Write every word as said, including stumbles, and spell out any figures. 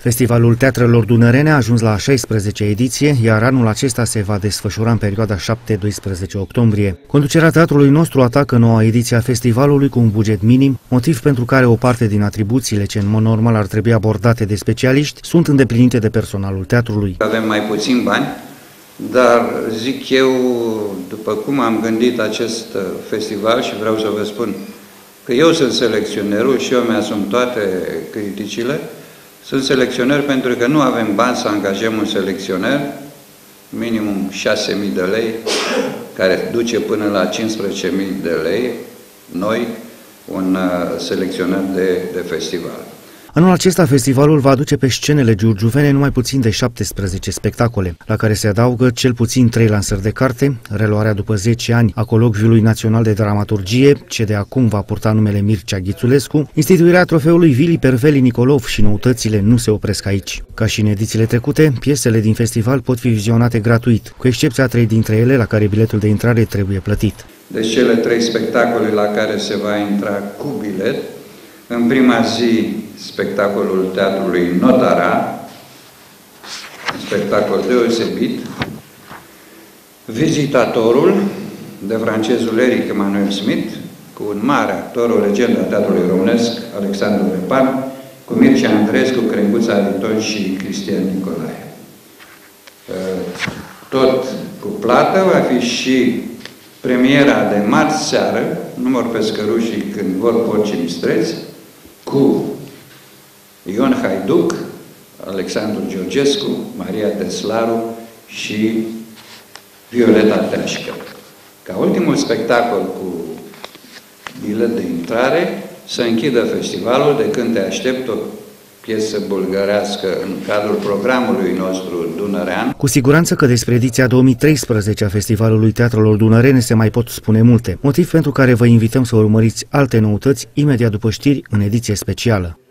Festivalul Teatrelor Dunărene a ajuns la a șaisprezecea ediție, iar anul acesta se va desfășura în perioada șapte doisprezece octombrie. Conducerea teatrului nostru atacă noua ediție a festivalului cu un buget minim, motiv pentru care o parte din atribuțiile ce în mod normal ar trebui abordate de specialiști sunt îndeplinite de personalul teatrului. Avem mai puțin bani, dar zic eu, după cum am gândit acest festival și vreau să vă spun că eu sunt selecționerul și eu mi-asum toate criticile, sunt selecționer pentru că nu avem bani să angajăm un selecționer, minimum șase mii de lei, care duce până la cincisprezece mii de lei, noi, un selecționer de, de festival. Anul acesta, festivalul va aduce pe scenele giurgiuvene numai puțin de șaptesprezece spectacole, la care se adaugă cel puțin trei lansări de carte, reluarea după zece ani a Colocviului Național de Dramaturgie, ce de acum va purta numele Mircea Ghițulescu, instituirea trofeului Vili Perveli Nicolov și noutățile nu se opresc aici. Ca și în edițiile trecute, piesele din festival pot fi vizionate gratuit, cu excepția a trei dintre ele la care biletul de intrare trebuie plătit. Deci cele trei spectacole la care se va intra cu bilet, în prima zi, spectacolul Teatrului Notara, un spectacol deosebit, Vizitatorul, de francezul Eric Emanuel Smith, cu un mare actor, o legendă a teatrului românesc, Alexandru Repan, cu Mircea Andrescu, Crenguța Ariton și Cristian Nicolae. Tot cu plată va fi și premiera de marți seară, Număr pescărușii când vor porcii mistreți, cu Ion Haiduc, Alexandru Georgescu, Maria Teslaru și Violeta Teașcă. Ca ultimul spectacol cu bilet de intrare, să închidă festivalul de Când te aștept, o piesă bulgărească în cadrul programului nostru dunărean. Cu siguranță că despre ediția două mii treisprezece a Festivalului Teatrelor Dunărene se mai pot spune multe, motiv pentru care vă invităm să urmăriți alte noutăți imediat după știri în ediție specială.